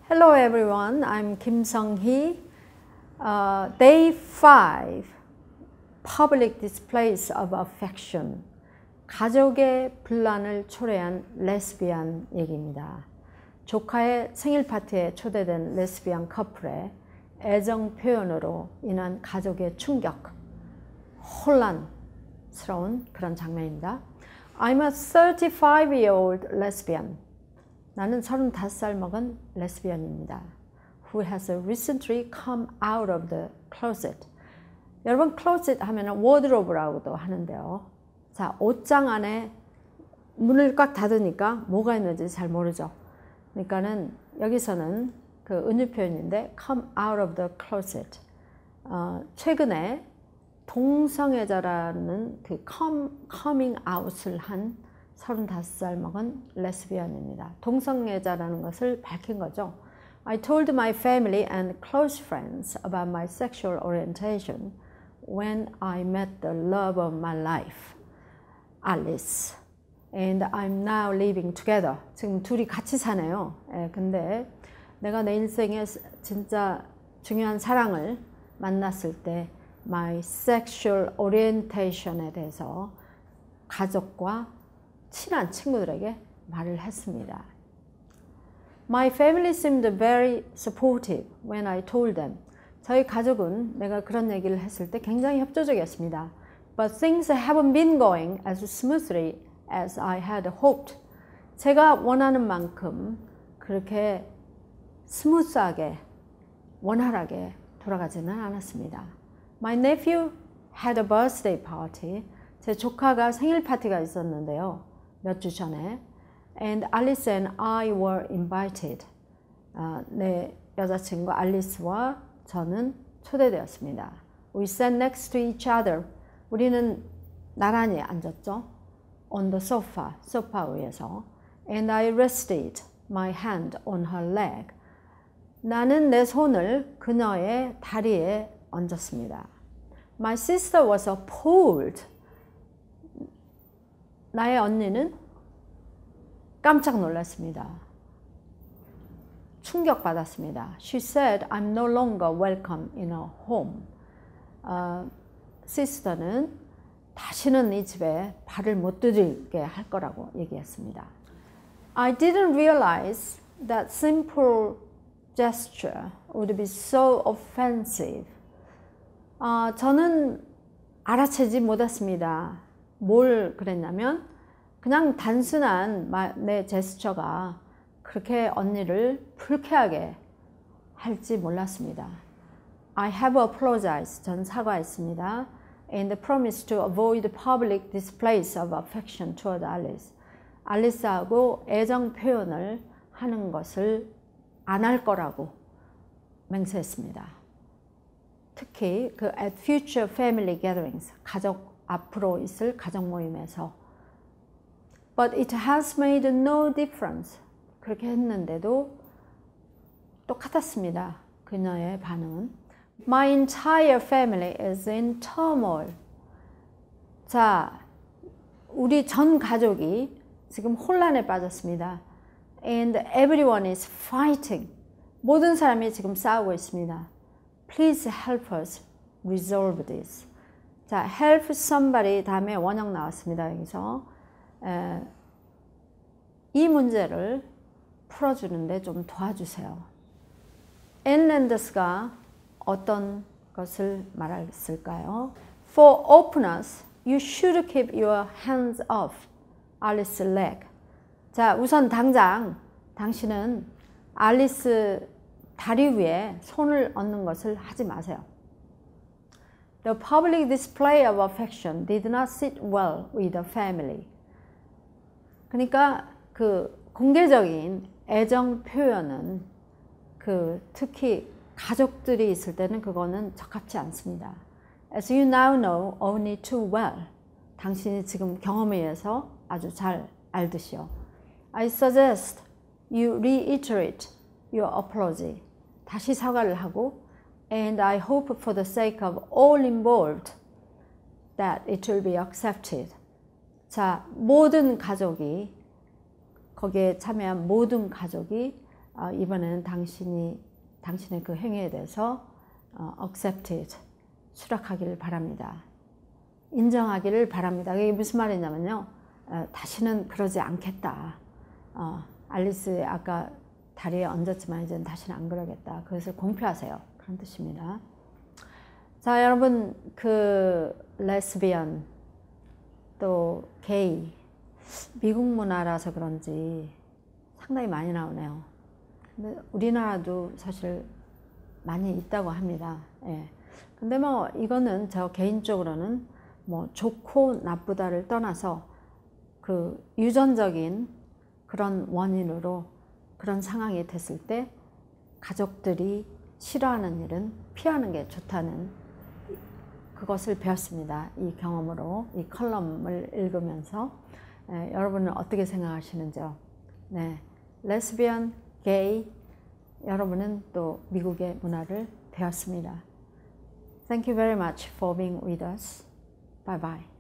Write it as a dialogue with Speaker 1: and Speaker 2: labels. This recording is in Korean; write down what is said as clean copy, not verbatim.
Speaker 1: Hello everyone, I'm Kim Sung-hee. Day 5, Public Displays of Affection. 가족의 분란을 초래한 레스비안 얘기입니다. 조카의 생일 파티에 초대된 레스비안 커플의 애정 표현으로 인한 가족의 충격, 혼란스러운 그런 장면입니다. I'm a 35-year-old lesbian. 나는 35살 먹은 레스비언입니다. Who has recently come out of the closet. 여러분, closet 하면 wardrobe라고도 하는데요. 자, 옷장 안에 문을 꽉 닫으니까 뭐가 있는지 잘 모르죠. 그러니까는 여기서는 그 은유 표현인데 come out of the closet. 최근에 동성애자라는 그 coming out을 한 35살 먹은 레스비언입니다. 동성애자라는 것을 밝힌 거죠. I told my family and close friends about my sexual orientation when I met the love of my life, Alice. And I'm now living together. 지금 둘이 같이 사네요. 근데 내가 내 인생에 진짜 중요한 사랑을 만났을 때 my sexual orientation에 대해서 가족과 친한 친구들에게 말을 했습니다. My family seemed very supportive when I told them. 저희 가족은 내가 그런 얘기를 했을 때 굉장히 협조적이었습니다. But things haven't been going as smoothly as I had hoped. 제가 원하는 만큼 그렇게 스무스하게, 원활하게 돌아가지는 않았습니다. My nephew had a birthday party. 제 조카가 생일 파티가 있었는데요. 몇 주 전에. And Alice and I were invited. 내 여자친구 알리스와 저는 초대되었습니다. We sat next to each other. 우리는 나란히 앉았죠. On the sofa, 소파 위에서. And I rested my hand on her leg. 나는 내 손을 그녀의 다리에 얹었습니다. My sister was appalled. 나의 언니는 깜짝 놀랐습니다. 충격받았습니다. She said, I'm no longer welcome in her home. 시스터는 다시는 이 집에 발을 못 들이게 할 거라고 얘기했습니다. I didn't realize that simple gesture would be so offensive. 저는 알아채지 못했습니다. 뭘 그랬냐면 그냥 단순한 내 제스처가 그렇게 언니를 불쾌하게 할지 몰랐습니다. I have apologized. 전 사과했습니다. And promised to avoid public displays of affection toward Alice. 알리스하고 애정 표현을 하는 것을 안 할 거라고 맹세했습니다. 특히 그 at future family gatherings, 앞으로 있을 가족 모임에서. But it has made no difference. 그렇게 했는데도 똑같았습니다. 그녀의 반응은. My entire family is in turmoil. 자, 우리 전 가족이 지금 혼란에 빠졌습니다. And everyone is fighting. 모든 사람이 지금 싸우고 있습니다. Please help us resolve this. 자, help somebody 다음에 원형 나왔습니다. 여기서 이 문제를 풀어주는데 좀 도와주세요. 앤 랜더스가 어떤 것을 말했을까요? For openness, you should keep your hands off Alice's leg. 자, 우선 당장 당신은 알리스 다리 위에 손을 얹는 것을 하지 마세요. The public display of affection did not sit well with the family. 그러니까 그 공개적인 애정 표현은 특히 가족들이 있을 때는 그거는 적합치 않습니다. As you now know only too well. 당신이 지금 경험에 의해서 아주 잘 알듯이요. I suggest you reiterate your apology. 다시 사과를 하고 And I hope for the sake of all involved that it will be accepted. 자, 모든 가족이, 거기에 참여한 모든 가족이 이번에는 당신의 그 행위에 대해서 accepted, 수락하기를 바랍니다. 인정하기를 바랍니다. 이게 무슨 말이냐면요. 다시는 그러지 않겠다. 알리스 아까 다리에 얹었지만 이제는 다시는 안 그러겠다. 그것을 공표하세요. 그런 뜻입니다. 자, 여러분 그 레스비언 또 게이 미국 문화라서 그런지 상당히 많이 나오네요. 근데 우리나라도 사실 많이 있다고 합니다. 예. 근데 뭐 이거는 저 개인적으로는 뭐 좋고 나쁘다를 떠나서 그 유전적인 그런 원인으로 그런 상황이 됐을 때 가족들이 싫어하는 일은 피하는 게 좋다는 그것을 배웠습니다. 이 경험으로, 이 컬럼을 읽으면서. 여러분은 어떻게 생각하시는지요? 네, 레스비언, 게이, 여러분은 또 미국의 문화를 배웠습니다. Thank you very much for being with us. Bye bye.